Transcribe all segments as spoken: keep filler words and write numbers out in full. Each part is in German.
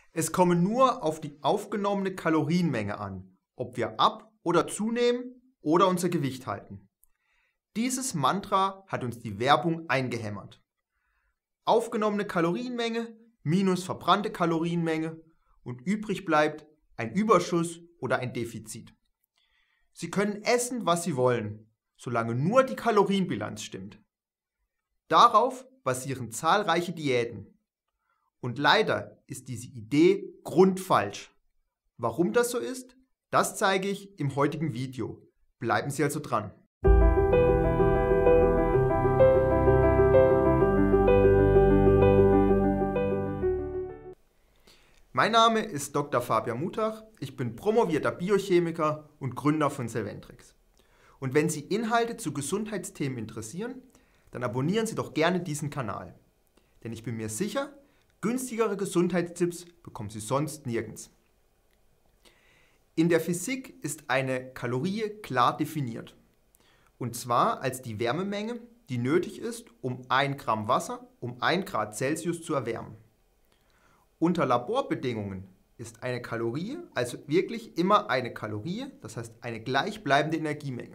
Es komme nur auf die aufgenommene Kalorienmenge an, ob wir ab- oder zunehmen oder unser Gewicht halten. Dieses Mantra hat uns die Werbung eingehämmert. Aufgenommene Kalorienmenge minus verbrannte Kalorienmenge und übrig bleibt ein Überschuss oder ein Defizit. Sie können essen, was Sie wollen, solange nur die Kalorienbilanz stimmt. Darauf basieren zahlreiche Diäten. Und leider ist diese Idee grundfalsch. Warum das so ist, das zeige ich im heutigen Video. Bleiben Sie also dran. Mein Name ist Doktor Fabian Mutach, ich bin promovierter Biochemiker und Gründer von Selventrix. Und wenn Sie Inhalte zu Gesundheitsthemen interessieren, dann abonnieren Sie doch gerne diesen Kanal. Denn ich bin mir sicher, günstigere Gesundheitstipps bekommen Sie sonst nirgends. In der Physik ist eine Kalorie klar definiert. Und zwar als die Wärmemenge, die nötig ist, um ein Gramm Wasser um ein Grad Celsius zu erwärmen. Unter Laborbedingungen ist eine Kalorie also wirklich immer eine Kalorie, das heißt eine gleichbleibende Energiemenge.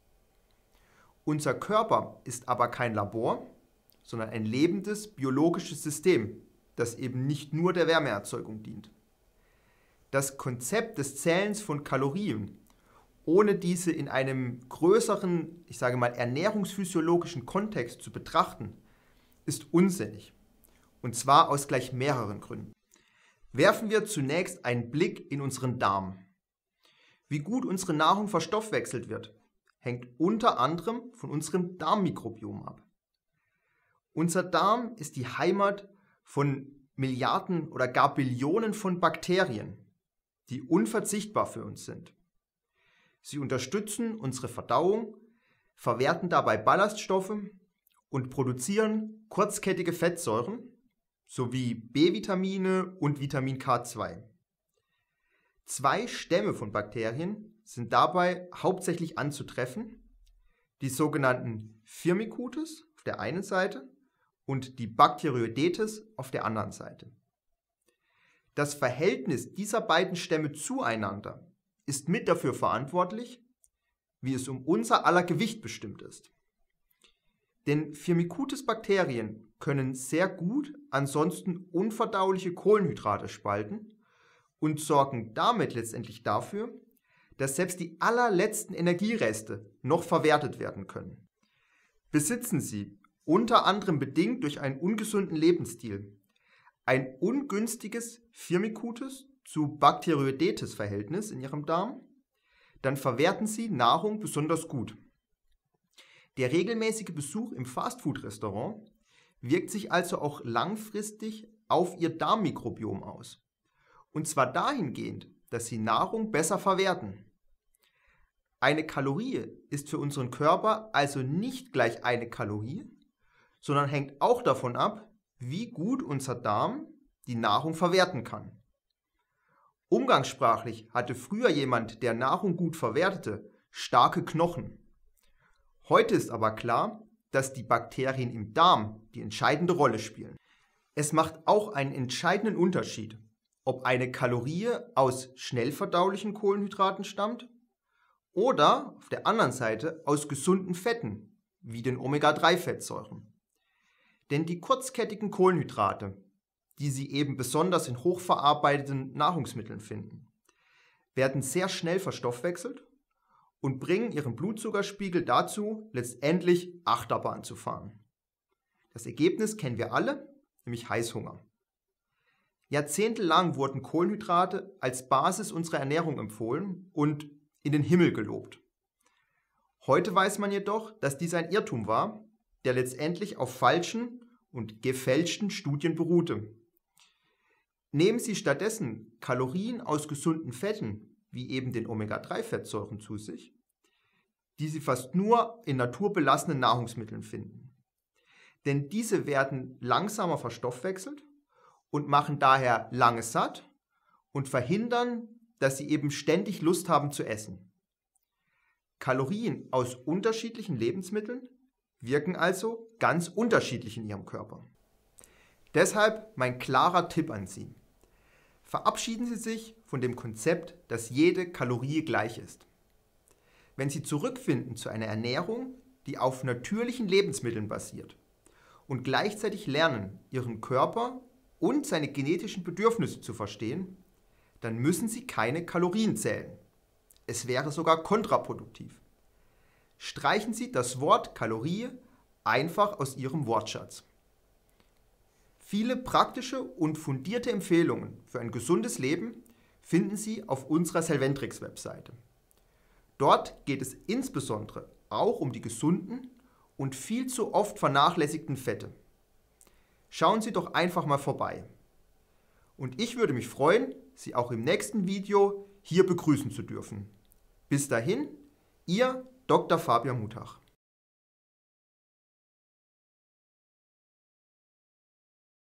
Unser Körper ist aber kein Labor, sondern ein lebendes biologisches System, das eben nicht nur der Wärmeerzeugung dient. Das Konzept des Zählens von Kalorien, ohne diese in einem größeren, ich sage mal ernährungsphysiologischen Kontext zu betrachten, ist unsinnig. Und zwar aus gleich mehreren Gründen. Werfen wir zunächst einen Blick in unseren Darm. Wie gut unsere Nahrung verstoffwechselt wird, hängt unter anderem von unserem Darmmikrobiom ab. Unser Darm ist die Heimat von Milliarden oder gar Billionen von Bakterien, die unverzichtbar für uns sind. Sie unterstützen unsere Verdauung, verwerten dabei Ballaststoffe und produzieren kurzkettige Fettsäuren sowie B-Vitamine und Vitamin K zwei. Zwei Stämme von Bakterien sind dabei hauptsächlich anzutreffen, die sogenannten Firmicutes auf der einen Seite und die Bacteroidetes auf der anderen Seite. Das Verhältnis dieser beiden Stämme zueinander ist mit dafür verantwortlich, wie es um unser aller Gewicht bestimmt ist. Denn Firmicutes-Bakterien können sehr gut ansonsten unverdauliche Kohlenhydrate spalten und sorgen damit letztendlich dafür, dass selbst die allerletzten Energiereste noch verwertet werden können. Besitzen Sie, unter anderem bedingt durch einen ungesunden Lebensstil, ein ungünstiges Firmicutes zu Bacteroidetes-Verhältnis in Ihrem Darm, dann verwerten Sie Nahrung besonders gut. Der regelmäßige Besuch im Fastfood-Restaurant wirkt sich also auch langfristig auf Ihr Darmmikrobiom aus. Und zwar dahingehend, dass Sie Nahrung besser verwerten. Eine Kalorie ist für unseren Körper also nicht gleich eine Kalorie, sondern hängt auch davon ab, wie gut unser Darm die Nahrung verwerten kann. Umgangssprachlich hatte früher jemand, der Nahrung gut verwertete, starke Knochen. Heute ist aber klar, dass die Bakterien im Darm die entscheidende Rolle spielen. Es macht auch einen entscheidenden Unterschied, ob eine Kalorie aus schnell verdaulichen Kohlenhydraten stammt oder auf der anderen Seite aus gesunden Fetten, wie den Omega drei Fettsäuren. Denn die kurzkettigen Kohlenhydrate, die Sie eben besonders in hochverarbeiteten Nahrungsmitteln finden, werden sehr schnell verstoffwechselt und bringen Ihren Blutzuckerspiegel dazu, letztendlich Achterbahn zu fahren. Das Ergebnis kennen wir alle, nämlich Heißhunger. Jahrzehntelang wurden Kohlenhydrate als Basis unserer Ernährung empfohlen und in den Himmel gelobt. Heute weiß man jedoch, dass dies ein Irrtum war, der letztendlich auf falschen und gefälschten Studien beruhte. Nehmen Sie stattdessen Kalorien aus gesunden Fetten, wie eben den Omega drei Fettsäuren zu sich, die Sie fast nur in naturbelassenen Nahrungsmitteln finden. Denn diese werden langsamer verstoffwechselt und machen daher lange satt und verhindern, dass Sie eben ständig Lust haben zu essen. Kalorien aus unterschiedlichen Lebensmitteln wirken also ganz unterschiedlich in Ihrem Körper. Deshalb mein klarer Tipp an Sie. Verabschieden Sie sich von dem Konzept, dass jede Kalorie gleich ist. Wenn Sie zurückfinden zu einer Ernährung, die auf natürlichen Lebensmitteln basiert und gleichzeitig lernen, Ihren Körper und seine genetischen Bedürfnisse zu verstehen, dann müssen Sie keine Kalorien zählen. Es wäre sogar kontraproduktiv. Streichen Sie das Wort Kalorie einfach aus Ihrem Wortschatz. Viele praktische und fundierte Empfehlungen für ein gesundes Leben finden Sie auf unserer Selventrix-Webseite. Dort geht es insbesondere auch um die gesunden und viel zu oft vernachlässigten Fette. Schauen Sie doch einfach mal vorbei. Und ich würde mich freuen, Sie auch im nächsten Video hier begrüßen zu dürfen. Bis dahin, Ihr Doktor Fabian Mutach.